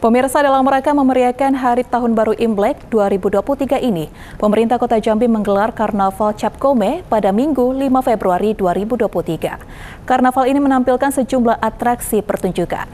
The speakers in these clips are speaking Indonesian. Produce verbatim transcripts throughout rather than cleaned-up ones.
Pemirsa, dalam rangka memeriahkan Hari Tahun Baru Imlek dua ribu dua puluh tiga ini, pemerintah Kota Jambi menggelar Karnaval Cap Gome pada Minggu lima Februari dua ribu dua puluh tiga. Karnaval ini menampilkan sejumlah atraksi pertunjukan.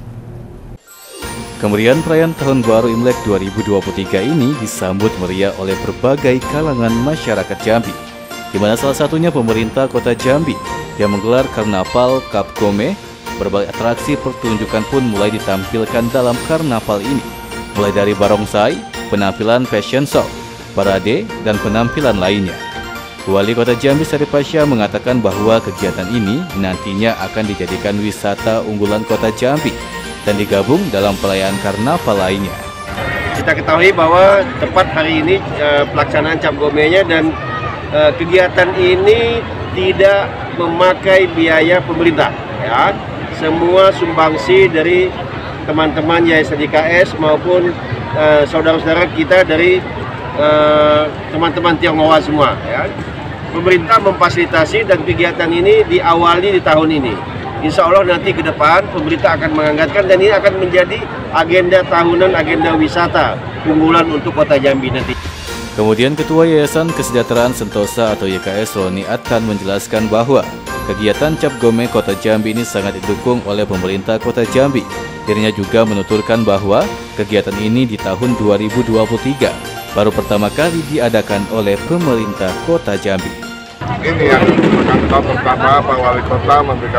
Kemeriahan perayaan Tahun Baru Imlek dua ribu dua puluh tiga ini disambut meriah oleh berbagai kalangan masyarakat Jambi, di mana salah satunya pemerintah Kota Jambi yang menggelar Karnaval Cap Gome. Berbagai atraksi pertunjukan pun mulai ditampilkan dalam karnaval ini, mulai dari barongsai, penampilan fashion show, parade, dan penampilan lainnya. Wali Kota Jambi Syarif Pasha mengatakan bahwa kegiatan ini nantinya akan dijadikan wisata unggulan Kota Jambi dan digabung dalam perayaan karnaval lainnya. Kita ketahui bahwa tepat hari ini eh, pelaksanaan Cap Gome-nya dan eh, kegiatan ini tidak memakai biaya pemerintah, ya. Semua sumbangsi dari teman-teman Yayasan I K S maupun saudara-saudara uh, kita dari teman-teman uh, Tionghoa semua, ya. Pemerintah memfasilitasi dan kegiatan ini diawali di tahun ini. Insya Allah nanti ke depan pemerintah akan mengangkatkan dan ini akan menjadi agenda tahunan, agenda wisata unggulan untuk Kota Jambi nanti. Kemudian Ketua Yayasan Kesejahteraan Sentosa atau Y K S Roni Adhan menjelaskan bahwa kegiatan Cap Gome Kota Jambi ini sangat didukung oleh pemerintah Kota Jambi. Dirinya juga menuturkan bahwa kegiatan ini di tahun dua ribu dua puluh tiga baru pertama kali diadakan oleh pemerintah Kota Jambi. Ini yang merupakan tahun pertama Pak Wali Kota memberikan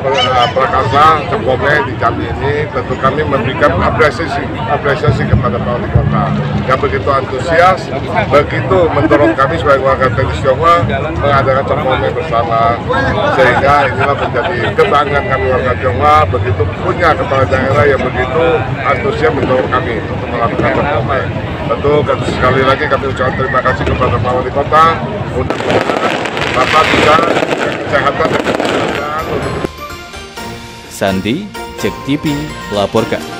prakarsa Cap Gome di Jambi ini. Tentu kami memberikan apresiasi, apresiasi kepada Pak Wali Kota yang begitu antusias, begitu mendorong kami sebagai warga etnis Tionghoa mengadakan Cap Gome bersama, sehingga inilah menjadi kebanggaan kami warga Tionghoa, begitu punya kepala daerah yang begitu antusias mendorong kami untuk melakukan Cap Gome. Tentu sekali lagi kami ucapkan terima kasih kepada Pak Wali Kota untuk Bapak juga kesehatan dan kesehatan. Sandi, Cek T V, melaporkan.